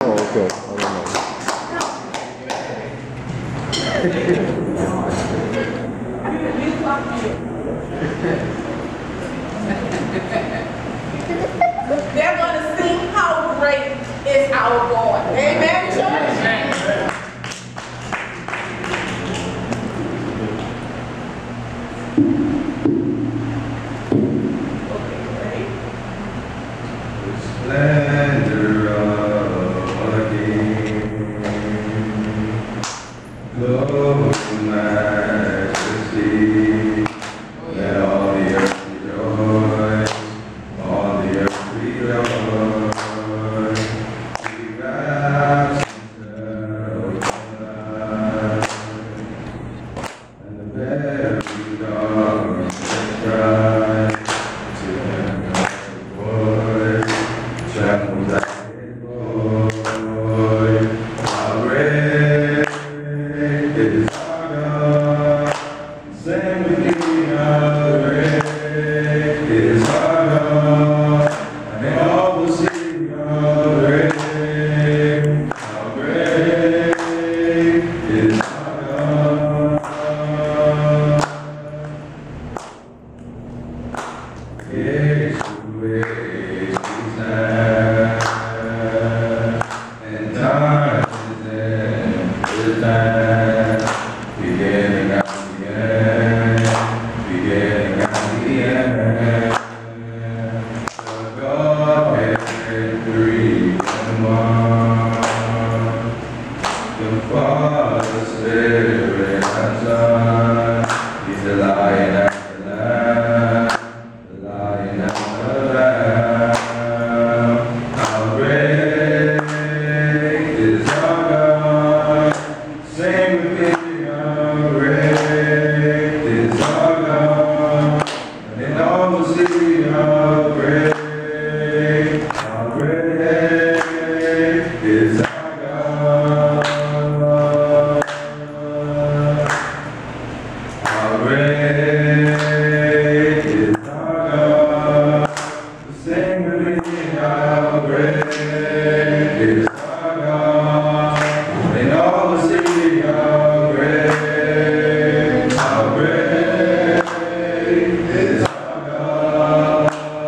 Oh, okay. I don't know. They're going to sing how great is our God. Amen, church? Splendor of a king, glory and majesty, let all the earth rejoice, all the earth rejoice. He wraps himself in light, and the very darkness tries to him voice. Trembles at his voice. How great is our God? Sing with me, how great is our God? And all will see how great is our God. Yes, and time is in his hand, beginning at the end, beginning at the end. The Godhead, three and one, the Father, Spirit, and Son. He's the Lion and the Lamb, the Lion and the Lamb. How great is our God? Sing with me, how great is our God? And all will see how great is our God. How great is our God? Sing with me, how great is our God. And all will see how great is our God.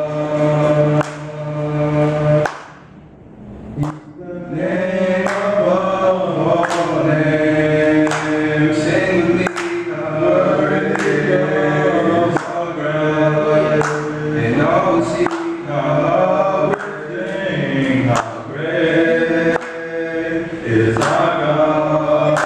He's the name above all names. Sing with me, how great is our God. And all will see how great is our God.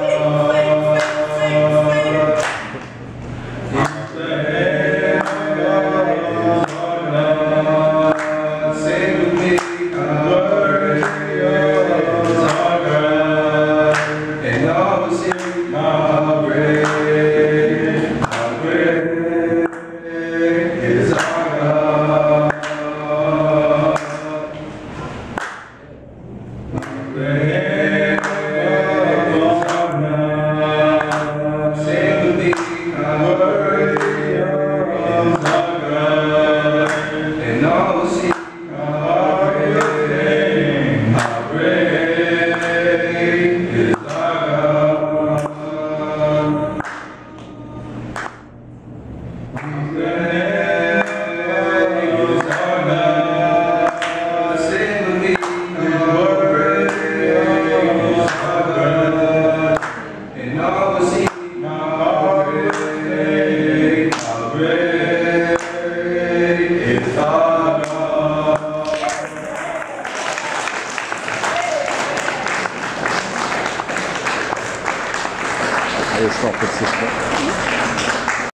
He's the name above all names. Sing with me, how great is our God. And all will see how great is our God. Great is our God. Sing with me, how great is our God. And all will see how great is our God. He's the name is our God. Sing with me, how great is our God. And all will see how great is our God. I just stop it, sister.